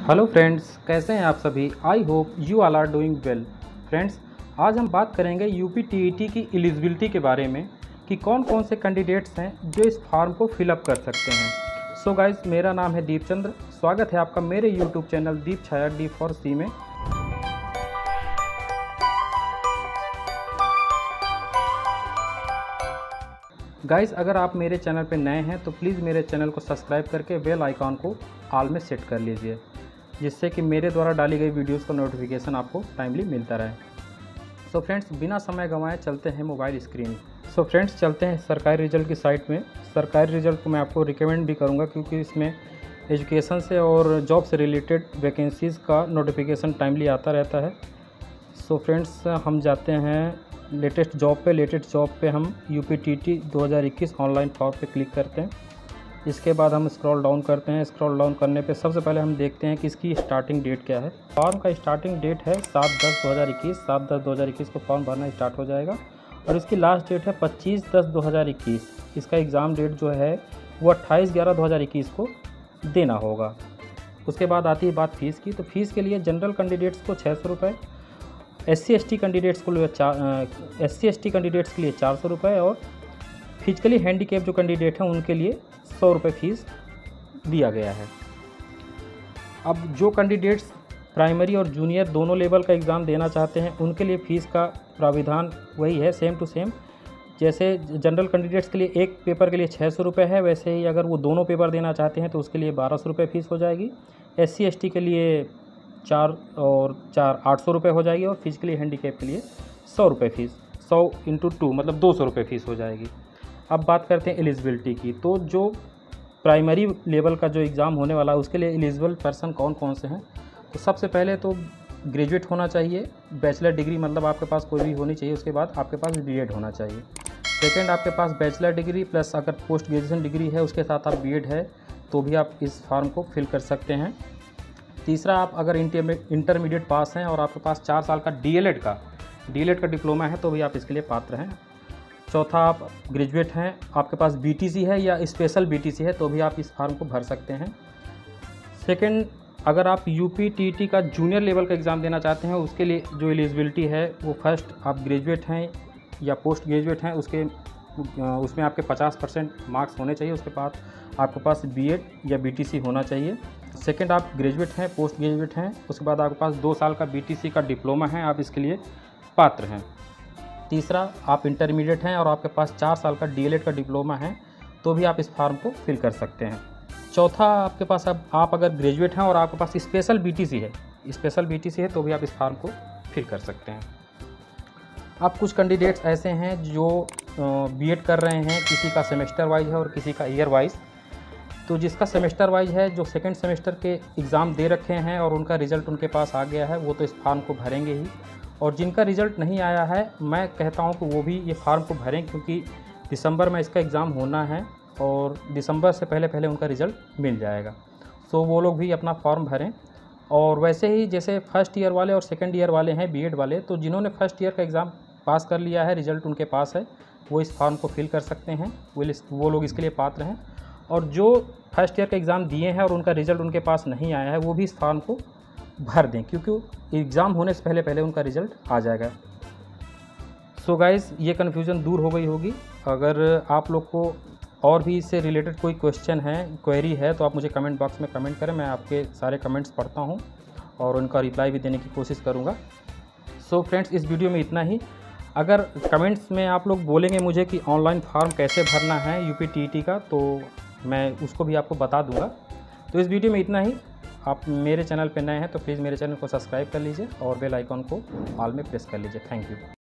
Hello friends, कैसे हैं आप सभी। I hope you all are doing well. Friends, आज हम बात करेंगे यूपी टीईटी की एलिजिबिलिटी के बारे में कि कौन कौन से कैंडिडेट्स हैं जो इस फॉर्म को फिलअप कर सकते हैं। सो गाइस, मेरा नाम है दीप चंद्र। स्वागत है आपका मेरे YouTube channel Deep Chhaya D for C में। गाइस, अगर आप मेरे चैनल पर नए हैं तो प्लीज़ मेरे चैनल को सब्सक्राइब करके बेल आइकॉन को ऑल में सेट कर लीजिए, जिससे कि मेरे द्वारा डाली गई वीडियोस का नोटिफिकेशन आपको टाइमली मिलता रहे। सो फ्रेंड्स, बिना समय गंवाए चलते हैं मोबाइल स्क्रीन। सो फ्रेंड्स, चलते हैं सरकारी रिजल्ट की साइट में। सरकारी रिजल्ट को मैं आपको रिकमेंड भी करूंगा क्योंकि इसमें एजुकेशन से और जॉब से रिलेटेड वैकेंसीज़ का नोटिफिकेशन टाइमली आता रहता है। सो फ्रेंड्स, हम जाते हैं लेटेस्ट जॉब पे हम यूपी टीईटी 2021 ऑनलाइन फॉर्म पे क्लिक करते हैं। इसके बाद हम स्क्रॉल डाउन करते हैं। स्क्रॉल डाउन करने पे सबसे पहले हम देखते हैं कि इसकी स्टार्टिंग डेट क्या है। फॉर्म का स्टार्टिंग डेट है 7/10/2021। 7/10/2021 को फॉर्म भरना स्टार्ट हो जाएगा और इसकी लास्ट डेट है 25/10/2021। इसका एग्ज़ाम डेट जो है वो 28/11/2021 को देना होगा। उसके बाद आती है बात फ़ीस की। तो फीस के लिए जनरल कैंडिडेट्स को 600 रुपये, SC/ST कैंडिडेट्स के लिए 400 रुपये और फिजिकली हैंडीकेप जो कैंडिडेट हैं उनके लिए 100 रुपये फ़ीस दिया गया है। अब जो कैंडिडेट्स प्राइमरी और जूनियर दोनों लेवल का एग्ज़ाम देना चाहते हैं उनके लिए फ़ीस का प्राविधान वही है, सेम टू सेम। जैसे जनरल कैंडिडेट्स के लिए एक पेपर के लिए 600 रुपये है, वैसे ही अगर वो दोनों पेपर देना चाहते हैं तो उसके लिए 1200 रुपये फ़ीस हो जाएगी। SC/ST के लिए 4 और 4 800 रुपये हो जाएगी और फिजिकली हैंडीकेप के लिए 100 रुपये फ़ीस। 100 × 2 मतलब 200 रुपये फ़ीस हो जाएगी। अब बात करते हैं एलिजिबिलिटी की। तो जो प्राइमरी लेवल का जो एग्ज़ाम होने वाला है उसके लिए एलिजिबल पर्सन कौन कौन से हैं। तो सबसे पहले तो ग्रेजुएट होना चाहिए, बैचलर डिग्री मतलब आपके पास कोई भी होनी चाहिए। उसके बाद आपके पास B.Ed होना चाहिए। सेकंड, आपके पास बैचलर डिग्री प्लस अगर पोस्ट ग्रेजुएशन डिग्री है उसके साथ आप B.Ed है तो भी आप इस फॉर्म को फिल कर सकते हैं। तीसरा, आप अगर इंटरमीडिएट पास हैं और आपके पास 4 साल का D.Ed का डिप्लोमा है तो भी आप इसके लिए पात्र हैं। चौथा, आप ग्रेजुएट हैं, आपके पास BTC है या स्पेशल BTC है तो भी आप इस फॉर्म को भर सकते हैं। सेकंड, अगर आप यूपी टीईटी का जूनियर लेवल का एग्ज़ाम देना चाहते हैं उसके लिए जो एलिजिबिलिटी है वो फर्स्ट आप ग्रेजुएट हैं या पोस्ट ग्रेजुएट हैं, उसमें आपके 50% मार्क्स होने चाहिए। उसके बाद आपके पास B.Ed या BTC होना चाहिए। सेकंड, आप ग्रेजुएट हैं, पोस्ट ग्रेजुएट हैं, उसके बाद आपके पास 2 साल का BTC का डिप्लोमा है, आप इसके लिए पात्र हैं। तीसरा, आप इंटरमीडिएट हैं और आपके पास 4 साल का D.Ed का डिप्लोमा है तो भी आप इस फॉर्म को फिल कर सकते हैं। चौथा, आपके पास आप अगर ग्रेजुएट हैं और आपके पास स्पेशल BTC है तो भी आप इस फॉर्म को फिल कर सकते हैं। अब कुछ कैंडिडेट्स ऐसे हैं जो B.Ed कर रहे हैं, किसी का सेमेस्टर वाइज है और किसी का ईयर वाइज। तो जिसका सेमेस्टर वाइज है, जो सेकेंड सेमेस्टर के एग्ज़ाम दे रखे हैं और उनका रिज़ल्ट उनके पास आ गया है, वो तो इस फॉर्म को भरेंगे ही। और जिनका रिज़ल्ट नहीं आया है, मैं कहता हूं कि वो भी ये फॉर्म को भरें क्योंकि दिसंबर में इसका एग्ज़ाम होना है और दिसंबर से पहले उनका रिज़ल्ट मिल जाएगा। सो वो लोग भी अपना फॉर्म भरें। और वैसे ही जैसे फर्स्ट ईयर वाले और सेकंड ईयर वाले हैं B.Ed वाले, तो जिन्होंने फर्स्ट ईयर का एग्ज़ाम पास कर लिया है, रिज़ल्ट उनके पास है, वो इस फॉर्म को फिल कर सकते हैं। वो लोग इसके लिए पात्र हैं। और जो फर्स्ट ईयर का एग्ज़ाम दिए हैं और उनका रिज़ल्ट उनके पास नहीं आया है वो भी इस फॉर्म को भर दें क्योंकि एग्ज़ाम होने से पहले उनका रिज़ल्ट आ जाएगा। सो गाइस, ये कन्फ्यूज़न दूर हो गई होगी। अगर आप लोग को और भी इससे रिलेटेड कोई क्वेश्चन है, क्वेरी है तो आप मुझे कमेंट बॉक्स में कमेंट करें। मैं आपके सारे कमेंट्स पढ़ता हूँ और उनका रिप्लाई भी देने की कोशिश करूँगा। सो फ्रेंड्स, इस वीडियो में इतना ही। अगर कमेंट्स में आप लोग बोलेंगे मुझे कि ऑनलाइन फॉर्म कैसे भरना है यूपी टीईटी का, तो मैं उसको भी आपको बता दूँगा। तो इस वीडियो में इतना ही। आप मेरे चैनल पर नए हैं तो प्लीज़ मेरे चैनल को सब्सक्राइब कर लीजिए और बेल आइकॉन को ऑल में प्रेस कर लीजिए। Thank you.